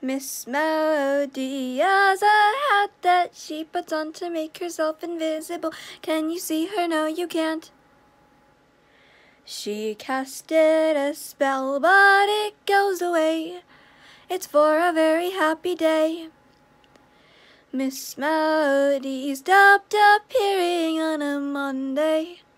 Miss Melody has a hat that she puts on to make herself invisible. Can you see her? No, you can't. She casted a spell, but it goes away. It's for a very happy day. Miss Melody stopped appearing on a Monday.